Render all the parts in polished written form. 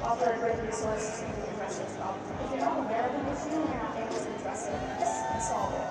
offer a great resource to the impressions about. If you're not aware of an issue and you're not able to address it, just solve it.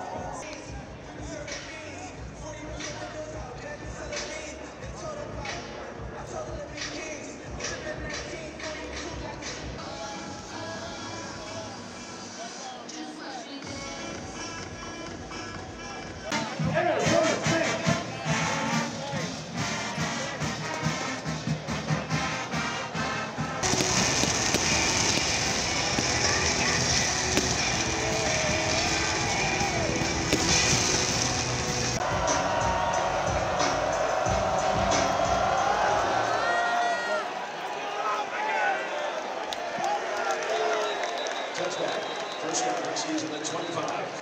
Touchback. First round Huskies in the 25.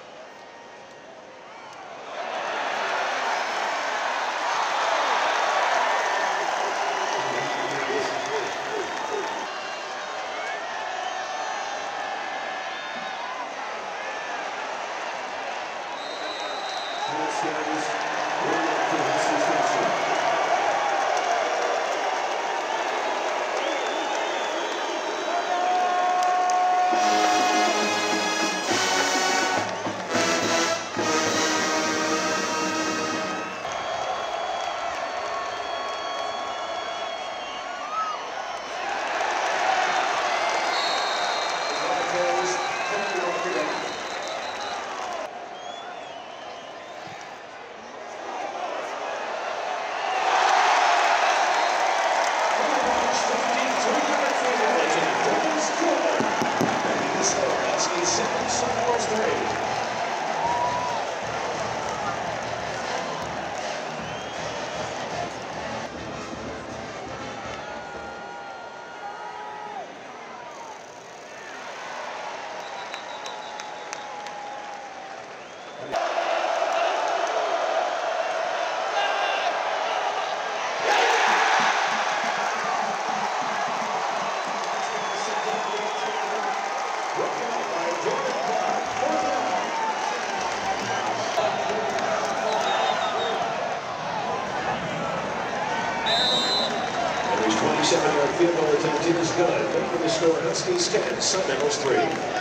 There's 27-yard field goal attempt is good. Making the score Huskies 10, Sun Devils 3.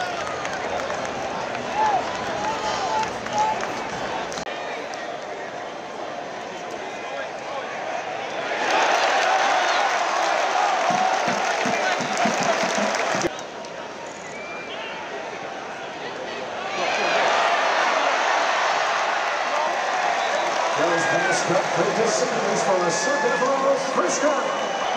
Jones pass cut for the Simmons for a Sun Devils first down.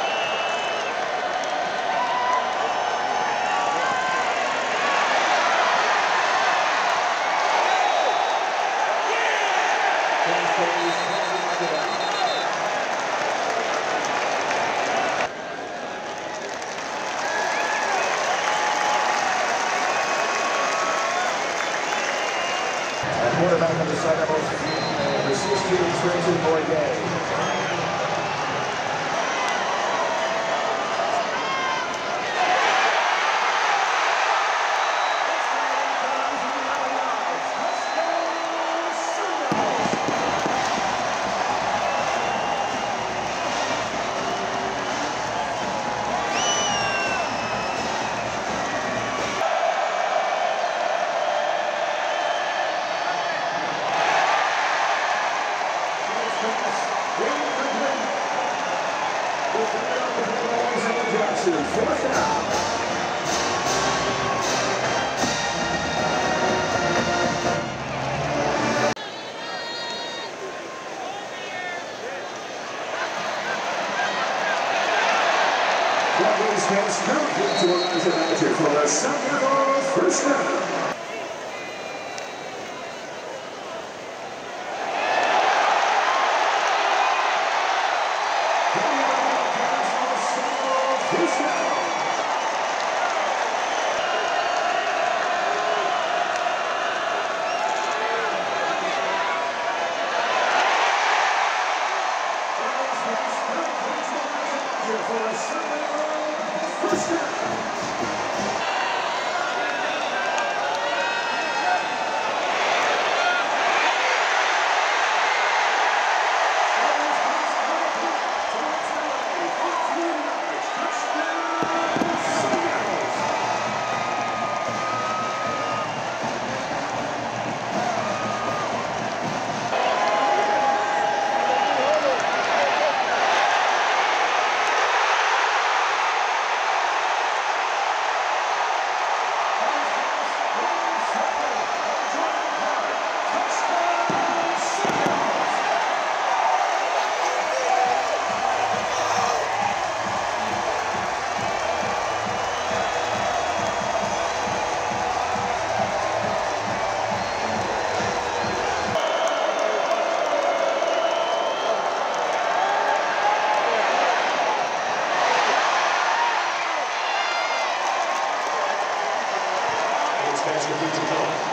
Quarterback of the Sun Devils, number 16, Trenton Boyd. Fourth down. Cowboys fans now get to Elijah Badger for a Sun Devils first down. Davis completes a toss.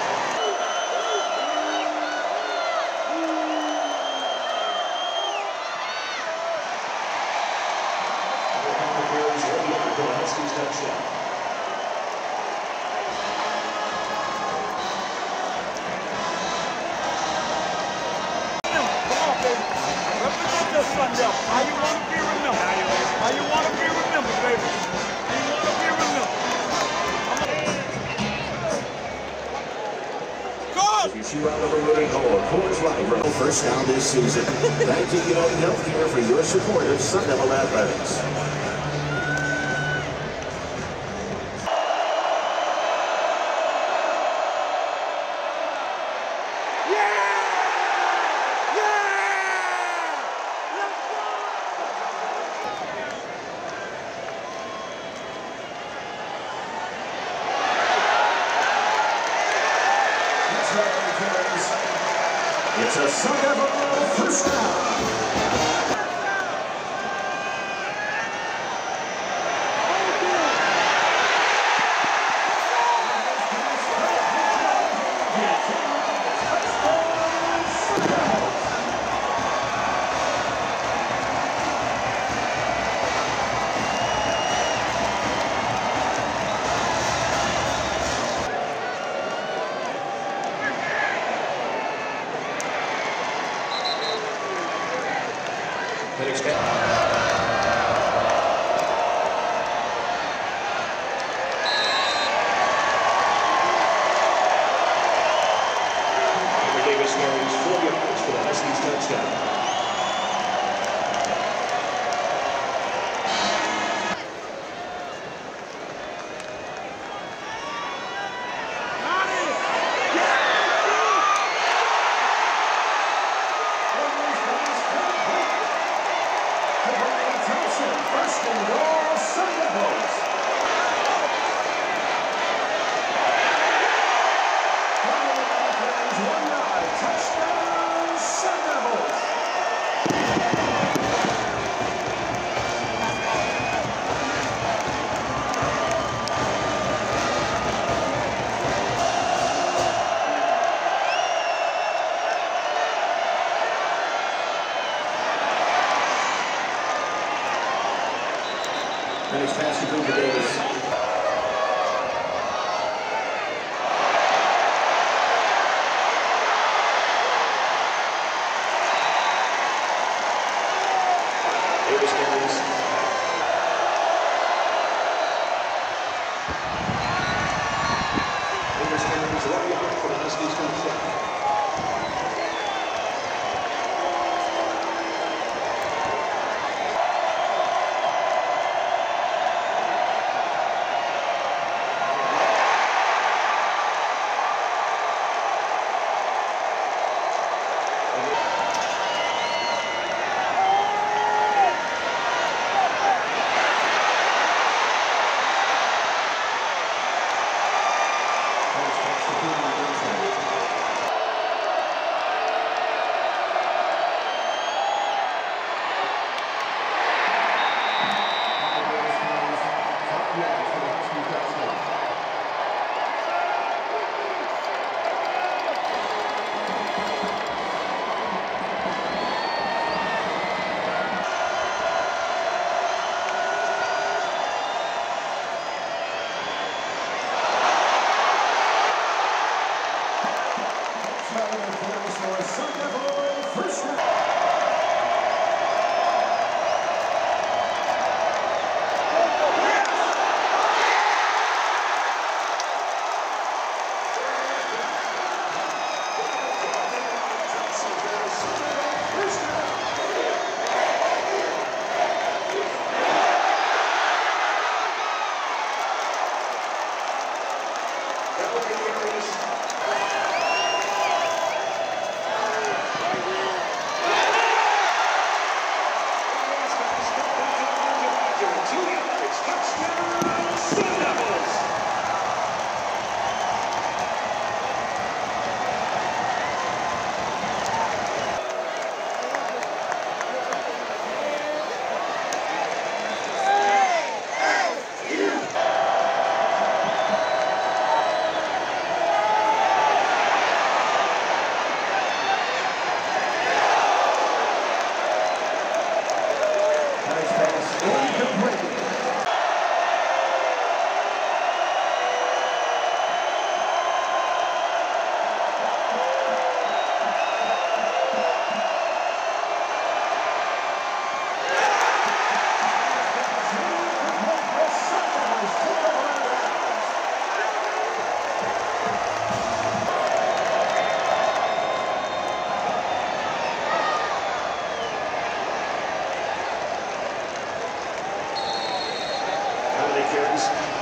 Touchdown. How you want to be remembered? How you want to be remembered, baby? How you want to be remembered? If you chew out of a winning hole, Coors Light first down this season. Thank you, United Healthcare, for your support of Sun Devil Athletics. It's a Sun Devil first down. Davis carries 4 yards for the Huskies touchdown. First and goal, Sun Devils. Touchdown, Sun Devils. And it's pass to Cooper Davis. Davis carries. Davis carries 1 yard for the Huskies touchdown. carries.